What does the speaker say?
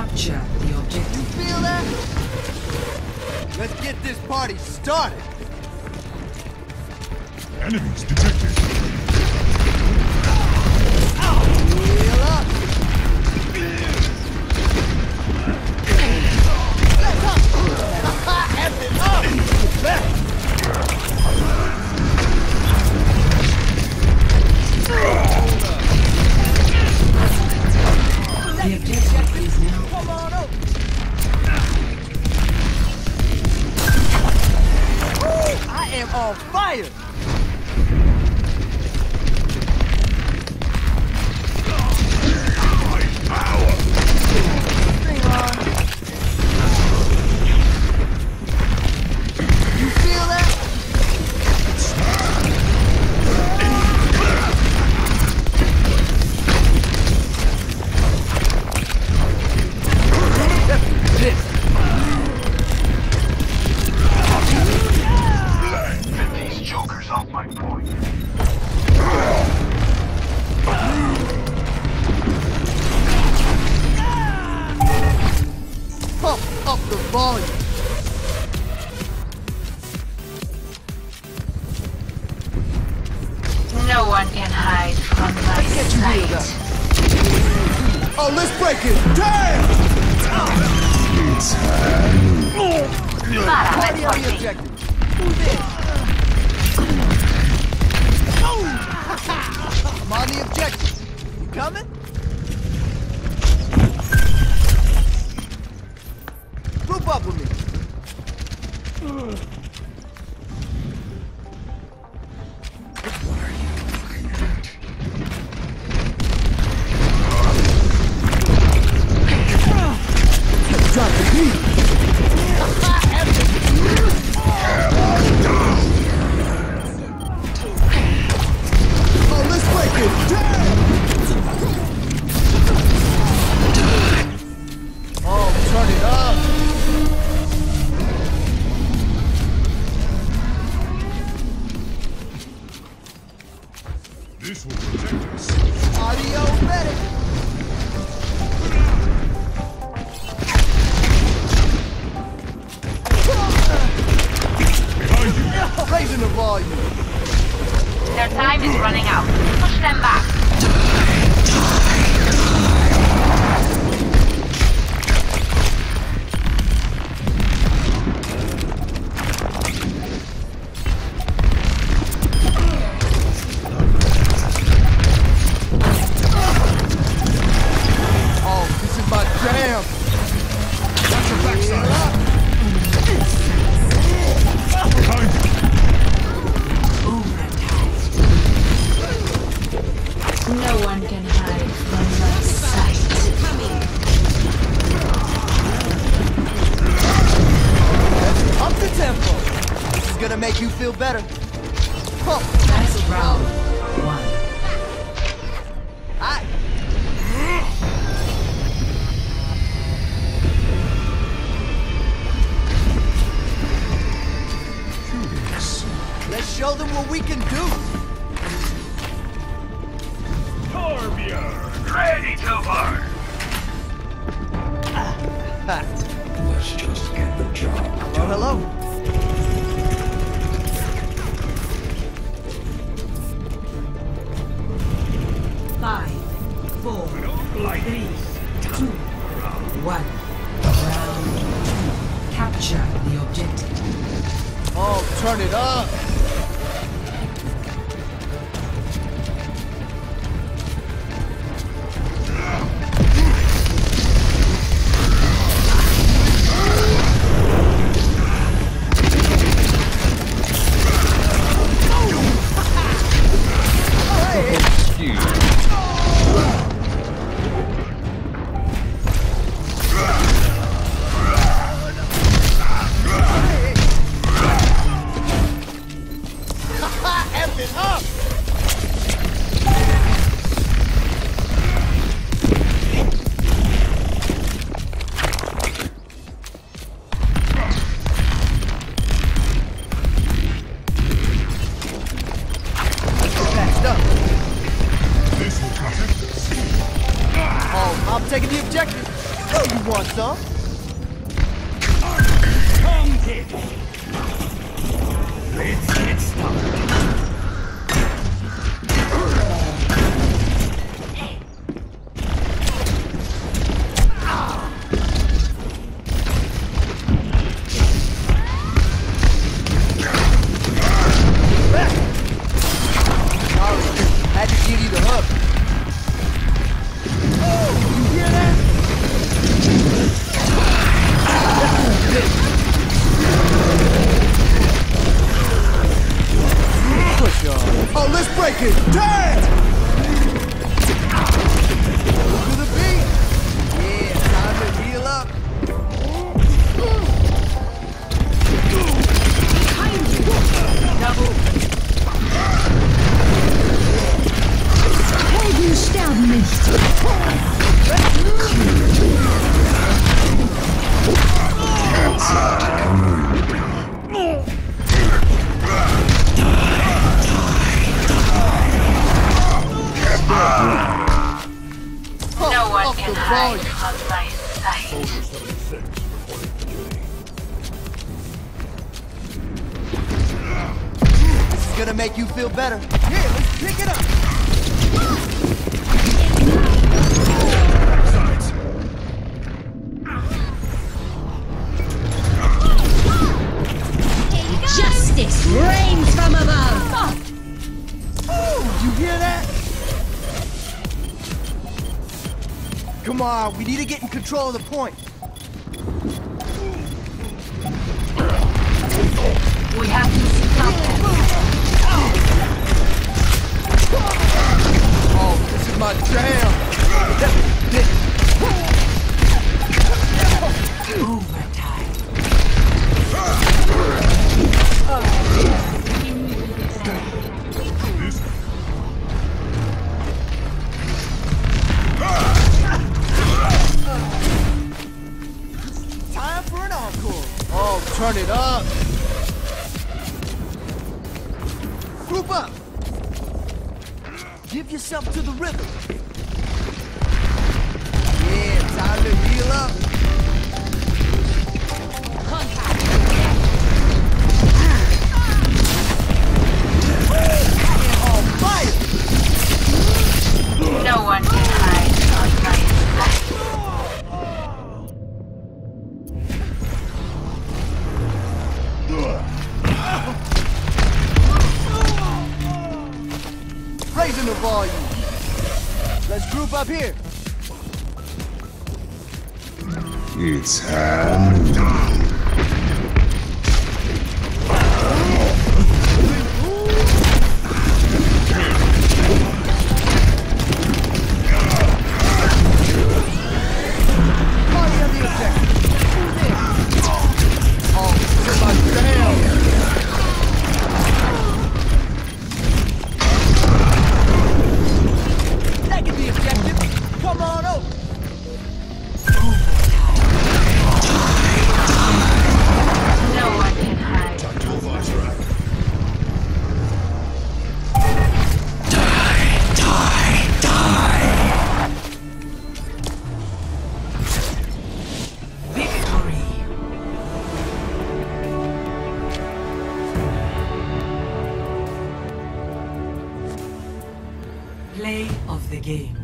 Capture the objective. You feel that? Let's get this party started. Enemies detected. Heal up. F it up. The objective is now. Come on up. I am on fire. Bring on. You feel that? These jokers off my point. Pump up the volume. No one can hide from my sight. Oh, let's break it. Damn! Para, Party on the let's work. objective. Who's in? I'm on the objective. You coming? Group up with me. Drop the beat. Oh, let's break it. Damn! Oh, turn it up. This will protect us. Audio medic. Behind you. Raising the volume. Their time is running out. Push them back. Oh, this is my jam. Watch your backside. Behind you. No one can hide from my sight. Up the tempo. This is gonna make you feel better. Pump. Last round. 1. Aye. Let's show them what we can do. Torbjörn, ready to burn. Ha. Let's just get the job Hello, hello. Five, four, Like 3, 2, 1. Round 2. Capture the objective. Oh, turn it up. You want some? Come get it. Let's get started. Had to give you the hook. Oh, you hear that? Push on. Oh, let's break it. Turn! Look to the beat. Yeah, time to heal up. Double. Helden sterben nicht. No one Off can the hide volume. from my sight. This is gonna make you feel better. Here, let's pick it up. Backsides. Justice reigns from above. Oh, you hear that? Come on, we need to get in control of the point. We have to stop them. Oh, this is my jam. Overtime. Time for an encore. Oh, turn it up. Group up. Give yourself to the rhythm. Yeah, time to heal up. On fire. No one can hide from my sight. Raising the volume. Let's group up here. It's hand. Party on the objective. Who's in? Oh, this is my jam. That could be objective. Come on over. No one can hide. Tactile rack. Victory. Play of the game.